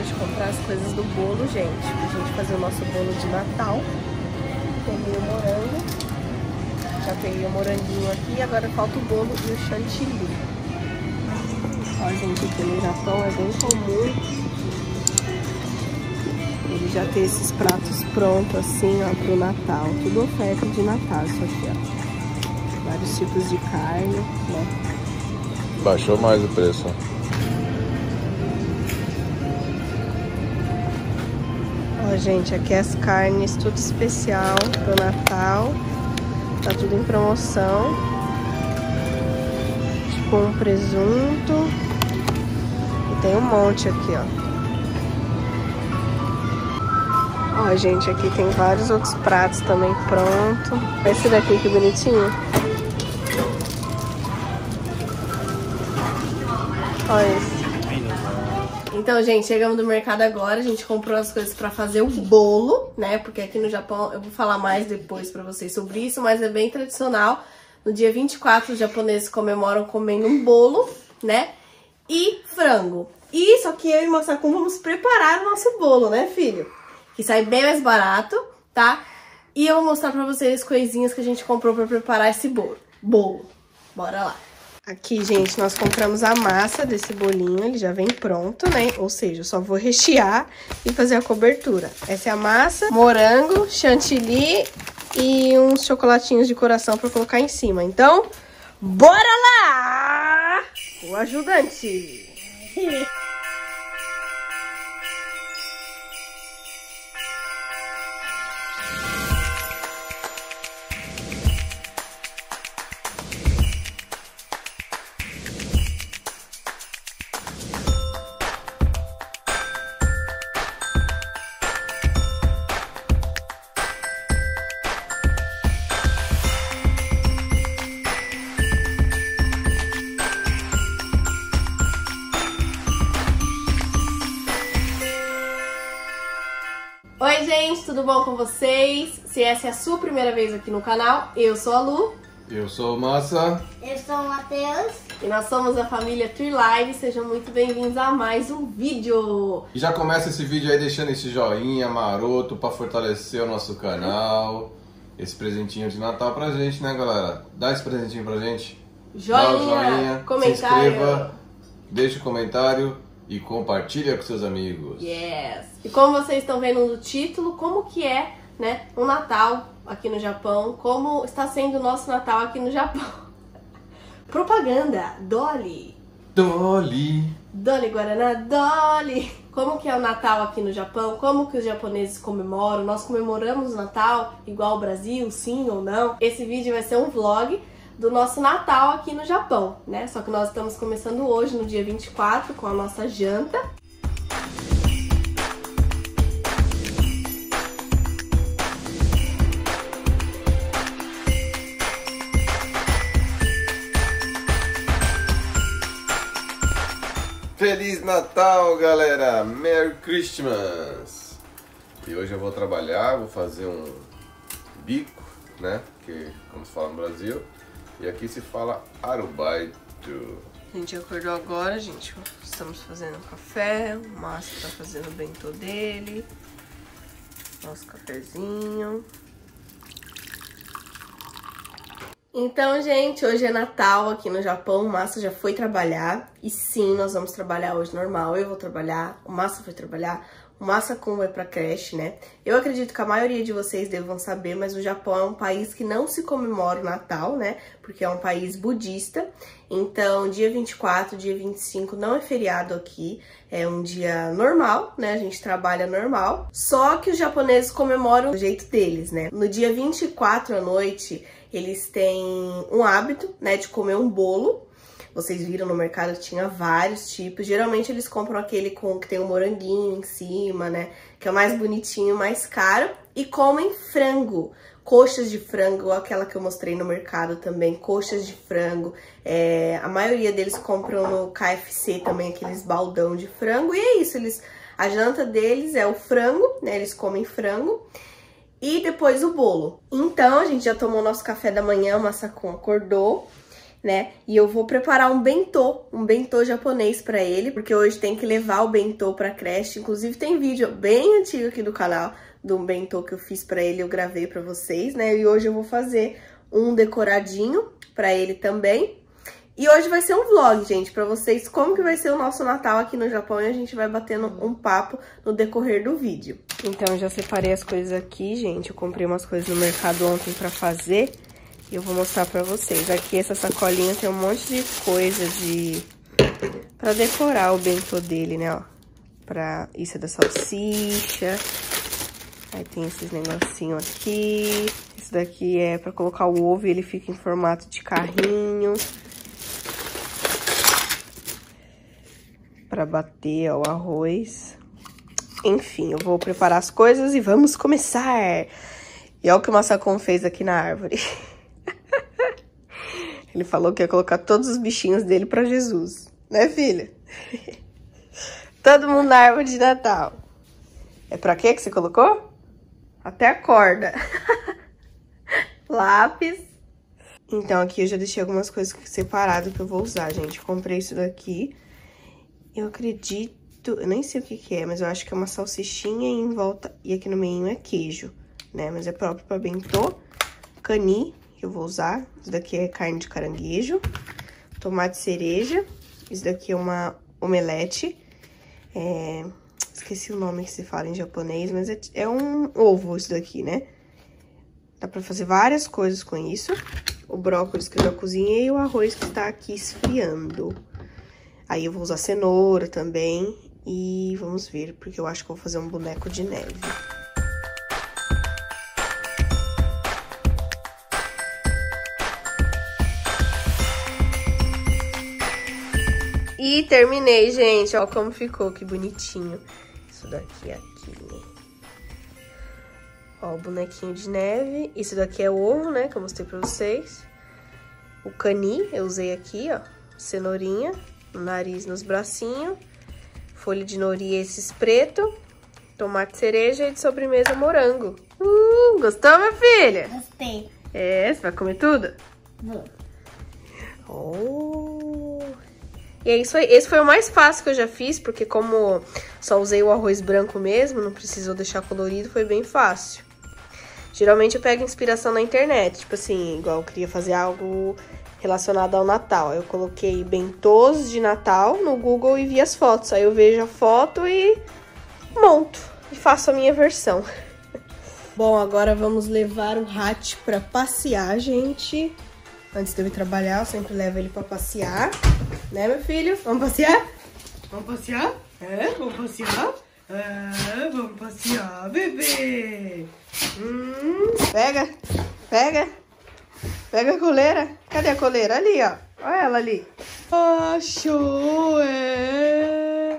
de comprar as coisas do bolo, gente. Pra gente fazer o nosso bolo de Natal. Peguei o morango. Já peguei o moranguinho aqui. Agora falta o bolo e o chantilly. Ó, gente, aqui no Japão é bem comum ele já ter esses pratos prontos assim, ó, pro Natal. Tudo oferta de Natal, isso aqui, ó. Vários tipos de carne, né? Baixou mais o preço. Ó, gente, aqui as carnes, tudo especial pro Natal. Tá tudo em promoção. Tipo um presunto. E tem um monte aqui, ó. Ó, gente, aqui tem vários outros pratos também pronto. Esse daqui que bonitinho. Olha esse. Então, gente, chegamos do mercado agora. A gente comprou as coisas pra fazer o bolo, né? Porque aqui no Japão, eu vou falar mais depois pra vocês sobre isso, mas é bem tradicional. No dia 24, os japoneses comemoram comendo um bolo, né? E frango. E só que eu e Masakun vamos preparar o nosso bolo, né, filho? Que sai bem mais barato, tá? E eu vou mostrar pra vocês coisinhas que a gente comprou pra preparar esse bolo. Bora lá. Aqui, gente, nós compramos a massa desse bolinho, ele já vem pronto, né? Ou seja, eu só vou rechear e fazer a cobertura. Essa é a massa, morango, chantilly e uns chocolatinhos de coração pra colocar em cima. Então, bora lá! O ajudante! Oi, gente, tudo bom com vocês? Se essa é a sua primeira vez aqui no canal, eu sou a Lu. Eu sou o Massa. Eu sou o Matheus. E nós somos a família Trilive. Sejam muito bem-vindos a mais um vídeo. E já começa esse vídeo aí deixando esse joinha maroto pra fortalecer o nosso canal. Esse presentinho de Natal pra gente, né, galera? Dá esse presentinho pra gente. Joinha, dá o joinha, comentário. se inscreva, deixa o comentário e compartilha com seus amigos. Yes! E como vocês estão vendo no título, como que é, né, um Natal aqui no Japão, como está sendo o nosso Natal aqui no Japão. Propaganda, Dolly. Dolly. Dolly Guaraná, Dolly. Como que é o Natal aqui no Japão, como que os japoneses comemoram, nós comemoramos o Natal igual ao Brasil, sim ou não. Esse vídeo vai ser um vlog do nosso Natal aqui no Japão, né? Só que nós estamos começando hoje, no dia 24, com a nossa janta. Feliz Natal, galera! Merry Christmas! E hoje eu vou trabalhar, vou fazer um bico, né? Que, como se fala no Brasil. E aqui se fala arubaito. A gente acordou agora, gente. Estamos fazendo café. O Márcio tá fazendo o bentô dele. Nosso cafezinho. Então, gente, hoje é Natal aqui no Japão. O Márcio já foi trabalhar. E sim, nós vamos trabalhar hoje normal. Eu vou trabalhar, o Márcio foi trabalhar. O Masakun vai pra creche, né? Eu acredito que a maioria de vocês devam saber, mas o Japão é um país que não se comemora o Natal, né? Porque é um país budista. Então, dia 24, dia 25 não é feriado aqui. É um dia normal, né? A gente trabalha normal. Só que os japoneses comemoram do jeito deles, né? No dia 24 à noite, eles têm um hábito, né? De comer um bolo. Vocês viram no mercado que tinha vários tipos. Geralmente eles compram aquele que tem um moranguinho em cima, né? Que é o mais bonitinho, mais caro. E comem frango. Coxas de frango, aquela que eu mostrei no mercado também. Coxas de frango. A maioria deles compram no KFC também, aqueles baldão de frango. E é isso, a janta deles é o frango, né? Eles comem frango. E depois o bolo. Então, a gente já tomou nosso café da manhã, o Masakun acordou. né? E eu vou preparar um bentô japonês pra ele, porque hoje tem que levar o bentô pra creche. Inclusive tem vídeo bem antigo aqui do canal de um bentô que eu fiz pra ele, eu gravei pra vocês, né? E hoje eu vou fazer um decoradinho pra ele também. E hoje vai ser um vlog, gente, pra vocês como que vai ser o nosso Natal aqui no Japão, e a gente vai batendo um papo no decorrer do vídeo. Então, já separei as coisas aqui, gente. Eu comprei umas coisas no mercado ontem pra fazer e eu vou mostrar pra vocês. Aqui, essa sacolinha tem um monte de coisa pra decorar o bentô dele, né, ó. Isso é da salsicha. Aí tem esses negocinhos aqui. Esse daqui é pra colocar o ovo e ele fica em formato de carrinho. Pra bater, ó, o arroz. Enfim, eu vou preparar as coisas e vamos começar. E olha o que o Masakon fez aqui na árvore. Ele falou que ia colocar todos os bichinhos dele pra Jesus. Né, filha? Todo mundo na árvore de Natal. É pra quê que você colocou? Até a corda. Lápis. Então, aqui eu já deixei algumas coisas separadas que eu vou usar, gente. Comprei isso daqui. Eu acredito... Eu nem sei o que é, mas eu acho que é uma salsichinha e em volta... E aqui no meio é queijo, né? Mas é próprio pra bentô. Cani, que eu vou usar. Isso daqui é carne de caranguejo. Tomate cereja. Isso daqui é uma omelete. Esqueci o nome que se fala em japonês, mas é um ovo isso daqui, né? Dá pra fazer várias coisas com isso. O brócolis que eu já cozinhei e o arroz que tá aqui esfriando. Aí eu vou usar cenoura também e vamos ver, porque eu acho que eu vou fazer um boneco de neve. E terminei, gente. Ó como ficou, que bonitinho. Isso daqui é aqui, né? Ó, o bonequinho de neve. Isso daqui é o ovo, né, que eu mostrei pra vocês. O cani, eu usei aqui, ó. Cenourinha, no nariz, nos bracinhos. Folha de nori, esses preto. Tomate cereja e de sobremesa morango. Gostou, minha filha? Gostei. É, você vai comer tudo? Vou. Oh. E é isso aí. Esse foi o mais fácil que eu já fiz, porque como só usei o arroz branco mesmo, não precisou deixar colorido, foi bem fácil. Geralmente eu pego inspiração na internet, tipo assim, igual eu queria fazer algo relacionado ao Natal. Eu coloquei bentôs de Natal no Google e vi as fotos. Aí eu vejo a foto e monto e faço a minha versão. Bom, agora vamos levar o Hachi pra passear, gente. Antes de eu ir trabalhar, eu sempre levo ele pra passear. Né, meu filho? Vamos passear? Vamos passear? É, vamos passear? É, vamos passear, bebê. Pega, pega. Pega a coleira. Cadê a coleira? Ali, ó. Olha ela ali. Achou, é.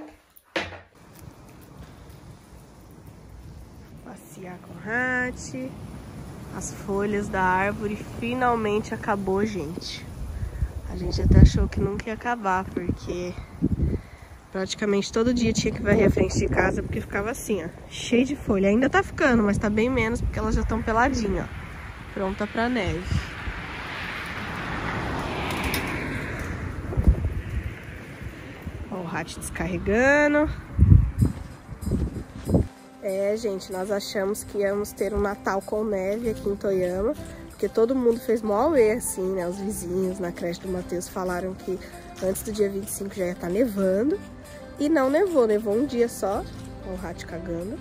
Passear com o Hachi. As folhas da árvore finalmente acabou, gente. A gente até achou que nunca ia acabar, porque praticamente todo dia tinha que varrer a frente de casa, porque ficava assim, ó, cheio de folha. Ainda tá ficando, mas tá bem menos, porque elas já estão peladinhas, ó, pronta pra neve. Ó, o Hachi descarregando. É, gente, nós achamos que íamos ter um Natal com neve aqui em Toyama, porque todo mundo fez mó auê, assim, né? Os vizinhos na creche do Matheus falaram que antes do dia 25 já ia estar nevando. E não nevou, nevou um dia só. Ó, o Hachi cagando.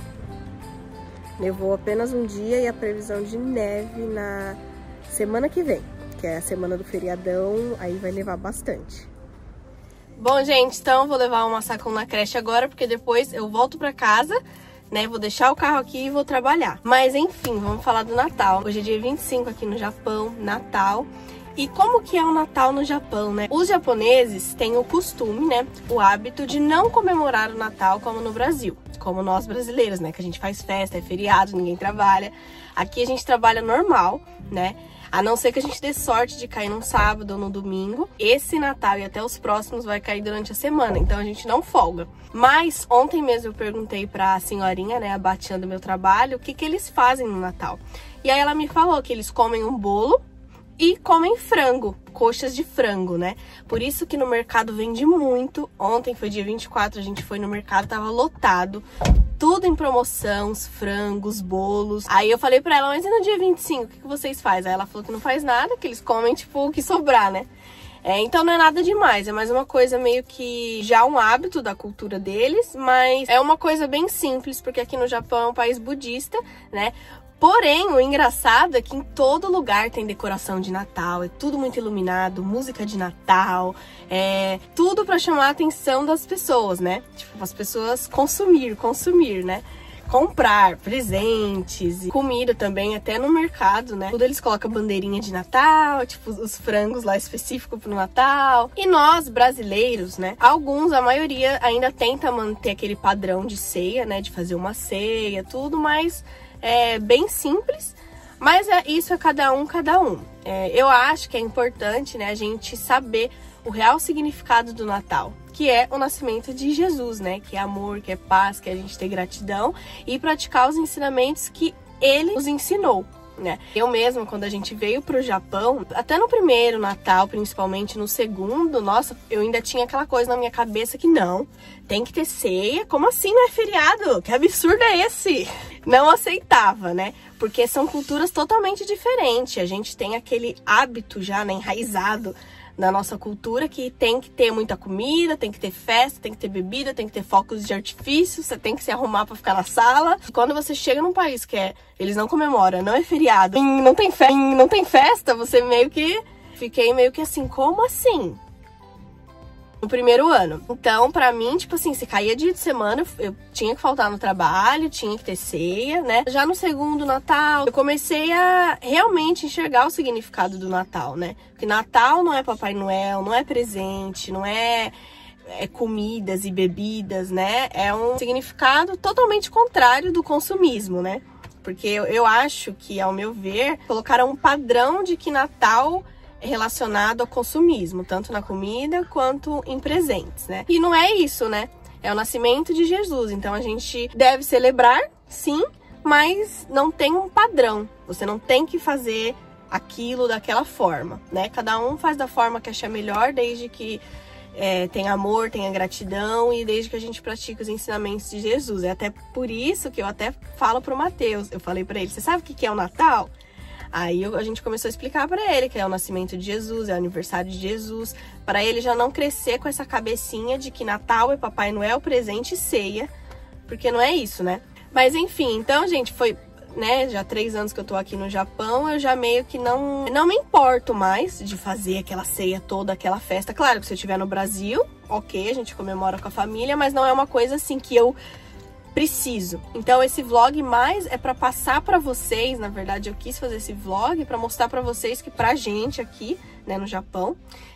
Nevou apenas um dia e a previsão de neve na semana que vem, que é a semana do feriadão, aí vai nevar bastante. Bom, gente, então eu vou levar o Masakon na creche agora, porque depois eu volto pra casa, né, vou deixar o carro aqui e vou trabalhar. Mas enfim, vamos falar do Natal. Hoje é dia 25 aqui no Japão, Natal. E como que é o Natal no Japão, né? Os japoneses têm o costume, né, o hábito de não comemorar o Natal como no Brasil. Como nós brasileiros, né, que a gente faz festa, é feriado, ninguém trabalha. Aqui a gente trabalha normal, né? A não ser que a gente dê sorte de cair num sábado ou no domingo. Esse Natal e até os próximos vai cair durante a semana, então a gente não folga. Mas ontem mesmo eu perguntei pra senhorinha, né, a Batinha do meu trabalho, o que que eles fazem no Natal. E aí ela me falou que eles comem um bolo e comem frango, coxas de frango, né? Por isso que no mercado vende muito. Ontem foi dia 24, a gente foi no mercado, tava lotado. Tudo em promoção, os frangos, bolos. Aí eu falei pra ela, mas e no dia 25, o que vocês fazem? Aí ela falou que não faz nada, que eles comem, tipo, o que sobrar, né? Então não é nada demais, é mais uma coisa meio que já um hábito da cultura deles, mas é uma coisa bem simples, porque aqui no Japão é um país budista, né? Porém, o engraçado é que em todo lugar tem decoração de Natal, é tudo muito iluminado, música de Natal, tudo pra chamar a atenção das pessoas, né? Tipo, as pessoas consumir, né? Comprar presentes, e comida também, até no mercado, né? Tudo eles colocam bandeirinha de Natal, tipo os frangos lá específicos pro Natal. E nós, brasileiros, né? A maioria ainda tenta manter aquele padrão de ceia, né? De fazer uma ceia, tudo, mas é bem simples. Mas isso é cada um. Eu acho que é importante, né? A gente saber o real significado do Natal, que é o nascimento de Jesus, né? Que é amor, que é paz, que é a gente ter gratidão e praticar os ensinamentos que ele nos ensinou, né? Eu mesma, quando a gente veio pro Japão, até no primeiro Natal, principalmente no segundo, nossa, eu ainda tinha aquela coisa na minha cabeça que não, tem que ter ceia, como assim não é feriado? Que absurdo é esse? Não aceitava, né? Porque são culturas totalmente diferentes, a gente tem aquele hábito já, né, enraizado na nossa cultura, que tem que ter muita comida, tem que ter festa, tem que ter bebida, tem que ter fogos de artifício, você tem que se arrumar pra ficar na sala. E quando você chega num país que eles não comemoram, não é feriado, não tem festa, você fiquei meio que assim, como assim? No primeiro ano. Então, pra mim, tipo assim, se caía dia de semana, eu tinha que faltar no trabalho, tinha que ter ceia, né? Já no segundo Natal, eu comecei a realmente enxergar o significado do Natal, né? Porque Natal não é Papai Noel, não é presente, não é comidas e bebidas, né? É um significado totalmente contrário do consumismo, né? Porque eu acho que, ao meu ver, colocaram um padrão de que Natal relacionado ao consumismo, tanto na comida quanto em presentes, né? E não é isso, né? É o nascimento de Jesus, então a gente deve celebrar, sim, mas não tem um padrão. Você não tem que fazer aquilo daquela forma, né? Cada um faz da forma que achar melhor, desde que tenha amor, tenha gratidão e desde que a gente pratique os ensinamentos de Jesus. É até por isso que eu até falo pro Matheus, eu falei pra ele, você sabe o que é o Natal? Aí a gente começou a explicar pra ele que é o nascimento de Jesus, é o aniversário de Jesus, pra ele já não crescer com essa cabecinha de que Natal é Papai Noel, presente e ceia, porque não é isso, né? Mas enfim, então, gente, foi, né, já 3 anos que eu tô aqui no Japão, eu já meio que não me importo mais de fazer aquela ceia toda, aquela festa. Claro que se eu estiver no Brasil, ok, a gente comemora com a família, mas não é uma coisa assim que eu preciso. Então esse vlog mais é pra passar pra vocês, na verdade eu quis fazer esse vlog pra mostrar pra vocês que pra gente aqui, né, no Japão,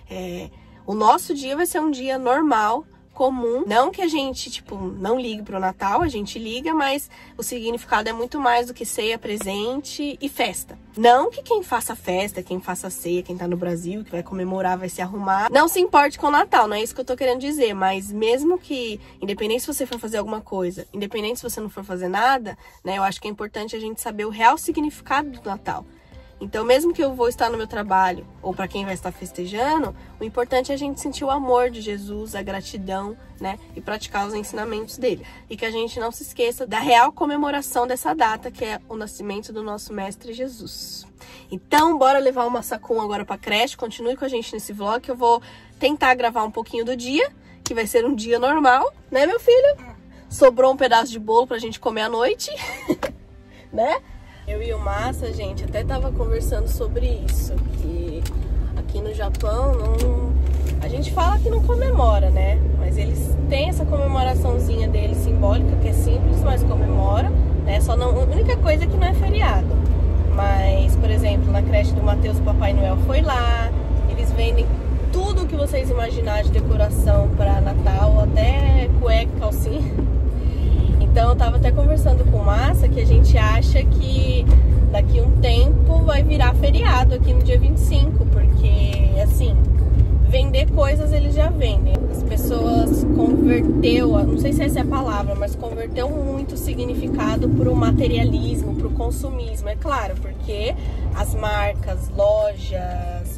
o nosso dia vai ser um dia normal, comum. Não que a gente, tipo, não ligue pro Natal, a gente liga, mas o significado é muito mais do que ceia, presente e festa. Não que quem faça festa, quem faça ceia, quem tá no Brasil, que vai comemorar, vai se arrumar, não se importe com o Natal, não é isso que eu tô querendo dizer, mas mesmo que, independente se você for fazer alguma coisa, independente se você não for fazer nada, né, eu acho que é importante a gente saber o real significado do Natal. Então, mesmo que eu vou estar no meu trabalho, ou para quem vai estar festejando, o importante é a gente sentir o amor de Jesus, a gratidão, né? E praticar os ensinamentos dele. E que a gente não se esqueça da real comemoração dessa data, que é o nascimento do nosso Mestre Jesus. Então, bora levar o Masakun agora pra creche. Continue com a gente nesse vlog, que eu vou tentar gravar um pouquinho do dia, que vai ser um dia normal, né, meu filho? Sobrou um pedaço de bolo pra gente comer à noite, né? Eu e o Massa, gente, até tava conversando sobre isso, que aqui no Japão a gente fala que não comemora, né? Mas eles têm essa comemoraçãozinha deles simbólica, que é simples, mas comemora, né? Só não, a única coisa é que não é feriado. Mas, por exemplo, na creche do Matheus, o Papai Noel foi lá, eles vendem tudo o que vocês imaginarem de decoração para Natal, até cueca, calcinha. Então eu tava até conversando com o Massa que a gente acha que daqui a um tempo vai virar feriado aqui no dia 25, porque assim, vender coisas eles já vendem. As pessoas converteu, não sei se essa é a palavra, mas converteu muito o significado pro materialismo, pro consumismo. É claro, porque as marcas, lojas,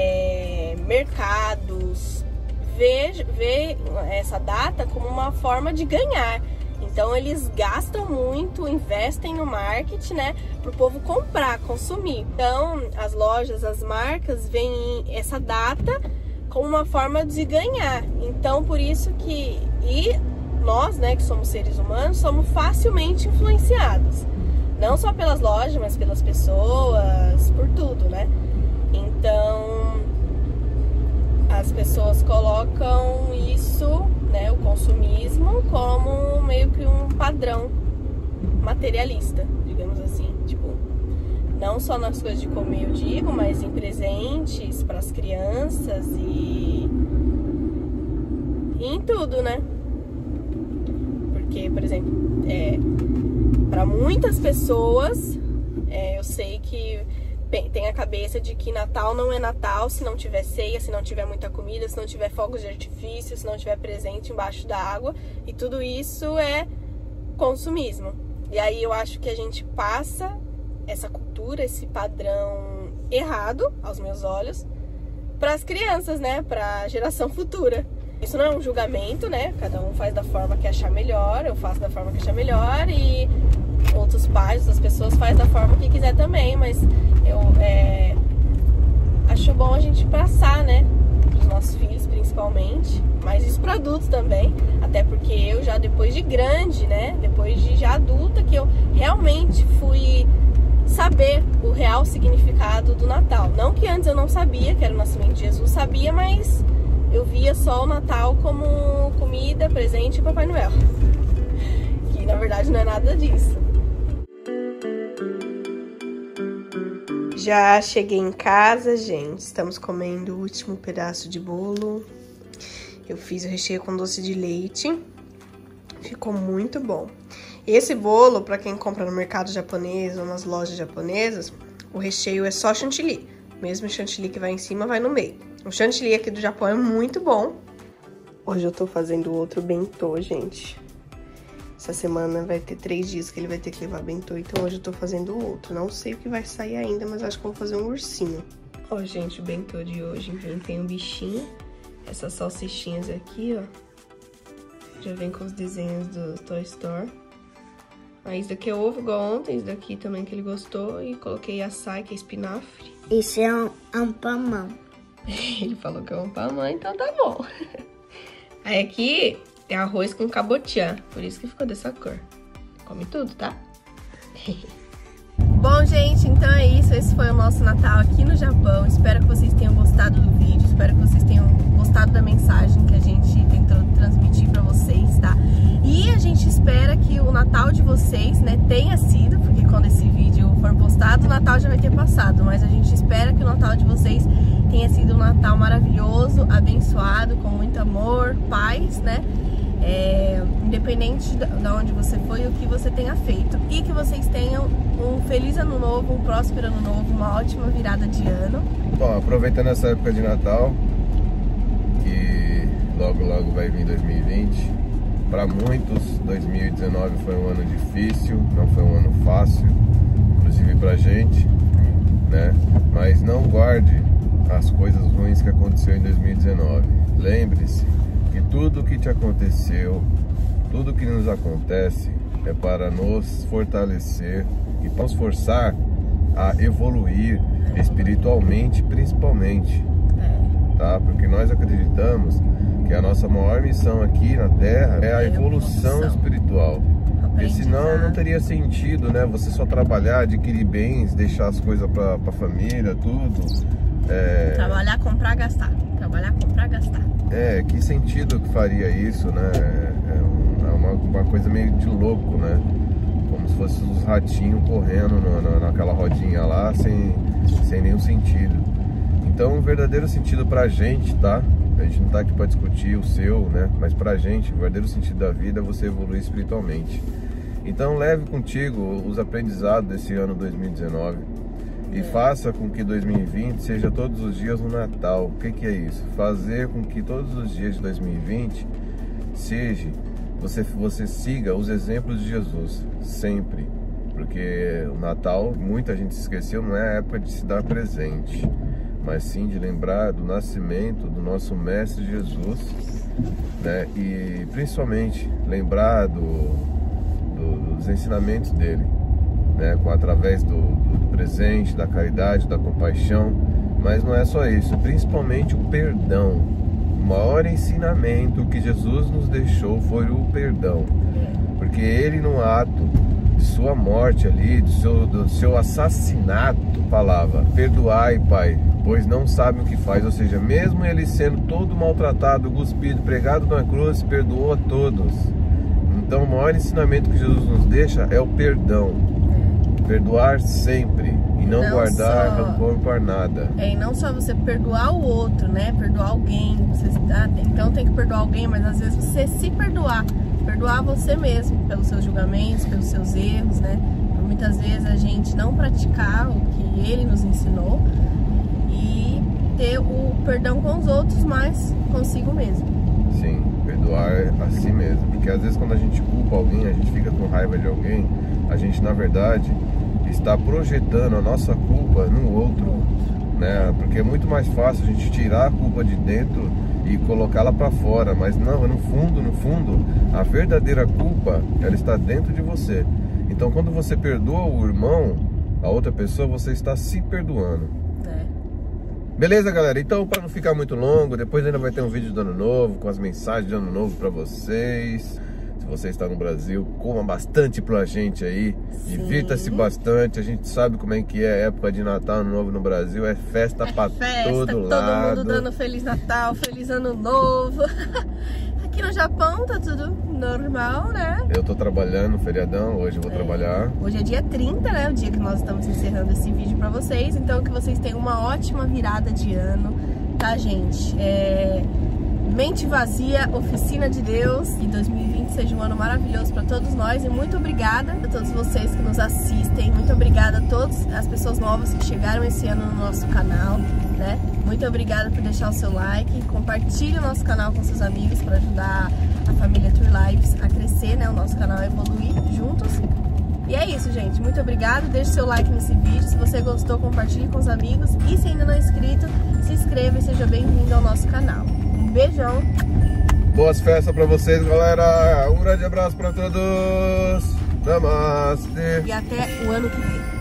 mercados vê essa data como uma forma de ganhar. Então eles gastam muito, investem no marketing, né, para o povo comprar, consumir. Então as lojas, as marcas veem essa data como uma forma de ganhar. Então por isso que nós, né, que somos seres humanos, somos facilmente influenciados. Não só pelas lojas, mas pelas pessoas, por tudo, né? Então as pessoas colocam isso, né, o consumismo, como meio que um padrão materialista, digamos assim, tipo, não só nas coisas de comer, eu digo, mas em presentes para as crianças e em tudo, né? Porque, por exemplo, para muitas pessoas, eu sei que tem a cabeça de que Natal não é Natal se não tiver ceia, se não tiver muita comida, se não tiver fogos de artifício, se não tiver presente embaixo da água. E tudo isso é consumismo. E aí eu acho que a gente passa essa cultura, esse padrão errado, aos meus olhos, para as crianças, né? Para a geração futura. Isso não é um julgamento, né? Cada um faz da forma que achar melhor, eu faço da forma que achar melhor e outros pais, outras pessoas fazem da forma que quiser também, mas eu acho bom a gente passar, né, para os nossos filhos principalmente, mas os produtos também, até porque eu já depois de grande, né, depois de já adulta, que eu realmente fui saber o real significado do Natal. Não que antes eu não sabia, que era o nascimento de Jesus, sabia, mas eu via só o Natal como comida, presente e Papai Noel, que na verdade não é nada disso. Já cheguei em casa, gente. Estamos comendo o último pedaço de bolo. Eu fiz o recheio com doce de leite. Ficou muito bom. Esse bolo, para quem compra no mercado japonês ou nas lojas japonesas, o recheio é só chantilly. Mesmo o chantilly que vai em cima, vai no meio. O chantilly aqui do Japão é muito bom. Hoje eu tô fazendo outro bentô, gente. Essa semana vai ter 3 dias que ele vai ter que levar bentô, então hoje eu tô fazendo outro. Não sei o que vai sair ainda, mas acho que eu vou fazer um ursinho. Ó, gente, o bentô de hoje vem um bichinho. Essas salsichinhas aqui, ó, já vem com os desenhos do Toy Story. Aí isso daqui é ovo, igual ontem. Isso daqui também que ele gostou. E coloquei açaí, que é espinafre. Isso é um pamão. Ele falou que é um pamão, então tá bom. Aí aqui é arroz com cabotiã, por isso que ficou dessa cor. Come tudo, tá? Bom, gente, então é isso. Esse foi o nosso Natal aqui no Japão. Espero que vocês tenham gostado do vídeo. Espero que vocês tenham gostado da mensagem que a gente tentou transmitir pra vocês, tá? E a gente espera que o Natal de vocês, né, tenha sido, porque quando esse vídeo for postado, o Natal já vai ter passado. Mas a gente espera que o Natal de vocês tenha sido um Natal maravilhoso, abençoado, com muito amor, paz, né? Independente de onde você foi, o que você tenha feito. E que vocês tenham um feliz ano novo, um próspero ano novo, uma ótima virada de ano. Bom, aproveitando essa época de Natal, que logo logo vai vir 2020. Para muitos, 2019 foi um ano difícil, não foi um ano fácil, inclusive pra gente, né? Mas não guarde as coisas ruins que aconteceu em 2019. Lembre-se que tudo que te aconteceu, tudo que nos acontece é para nos fortalecer e para nos forçar a evoluir espiritualmente, principalmente, tá? Porque nós acreditamos que a nossa maior missão aqui na Terra é a evolução espiritual. Porque senão não teria sentido, né? Você só trabalhar, adquirir bens, deixar as coisas pra família, tudo. Trabalhar, comprar, gastar. Trabalhar, comprar, gastar. Que sentido que faria isso, né? É uma coisa meio de louco, né? Como se fosse os ratinhos correndo naquela rodinha lá, sem nenhum sentido. Então, o verdadeiro sentido pra gente, tá? A gente não tá aqui pra discutir o seu, né? Mas pra gente, o verdadeiro sentido da vida é você evoluir espiritualmente. Então, leve contigo os aprendizados desse ano 2019. E faça com que 2020 seja todos os dias um Natal. O que é isso? Fazer com que todos os dias de 2020 seja, você siga os exemplos de Jesus, sempre. Porque o Natal, muita gente se esqueceu, não é a época de se dar presente, mas sim de lembrar do nascimento do nosso Mestre Jesus, né? E principalmente lembrar dos ensinamentos dele, né? Através do presente, da caridade, da compaixão. Mas não é só isso, principalmente o perdão. O maior ensinamento que Jesus nos deixou foi o perdão, porque ele, no ato de sua morte ali, do seu assassinato, falava: perdoai, Pai, pois não sabem o que faz. Ou seja, mesmo ele sendo todo maltratado, cuspido, pregado na cruz, perdoou a todos. Então o maior ensinamento que Jesus nos deixa é o perdão. Perdoar sempre e não guardar rancor por nada. E não só você perdoar o outro, né? Perdoar alguém. Então tem que perdoar alguém, mas às vezes você se perdoar você mesmo pelos seus julgamentos, pelos seus erros, né? Muitas vezes a gente não praticar o que ele nos ensinou e ter o perdão com os outros, mas consigo mesmo. Sim, perdoar a si mesmo. Porque às vezes quando a gente culpa alguém, a gente fica com raiva de alguém, a gente na verdade está projetando a nossa culpa no outro, né? Porque é muito mais fácil a gente tirar a culpa de dentro e colocá-la para fora, mas não, no fundo, a verdadeira culpa, ela está dentro de você. Então quando você perdoa o irmão, a outra pessoa, você está se perdoando. Beleza, galera? Então, para não ficar muito longo, depois ainda vai ter um vídeo de Ano Novo, com as mensagens de Ano Novo para vocês. Se você está no Brasil, coma bastante pra gente aí, divirta-se bastante. A gente sabe como é que é a época de Natal, Ano Novo no Brasil, é festa pra todo lado. Todo mundo dando Feliz Natal, Feliz Ano Novo. Aqui no Japão tá tudo normal, né? Eu tô trabalhando, feriadão, hoje eu vou trabalhar. Hoje é dia 30, né? O dia que nós estamos encerrando esse vídeo pra vocês. Então que vocês tenham uma ótima virada de ano, tá, gente? Mente vazia, oficina de Deus, e 2020 seja um ano maravilhoso para todos nós. E muito obrigada a todos vocês que nos assistem, muito obrigada a todas as pessoas novas que chegaram esse ano no nosso canal, né? Muito obrigada por deixar o seu like, compartilhe o nosso canal com seus amigos para ajudar a família Tour Lives a crescer, né? O nosso canal a evoluir juntos. E é isso, gente, muito obrigada, deixe seu like nesse vídeo, se você gostou, compartilhe com os amigos, e se ainda não é inscrito, se inscreva e seja bem-vindo ao nosso canal. Um beijão. Boas festas pra vocês, galera. Um grande abraço pra todos. Namastê. E até o ano que vem.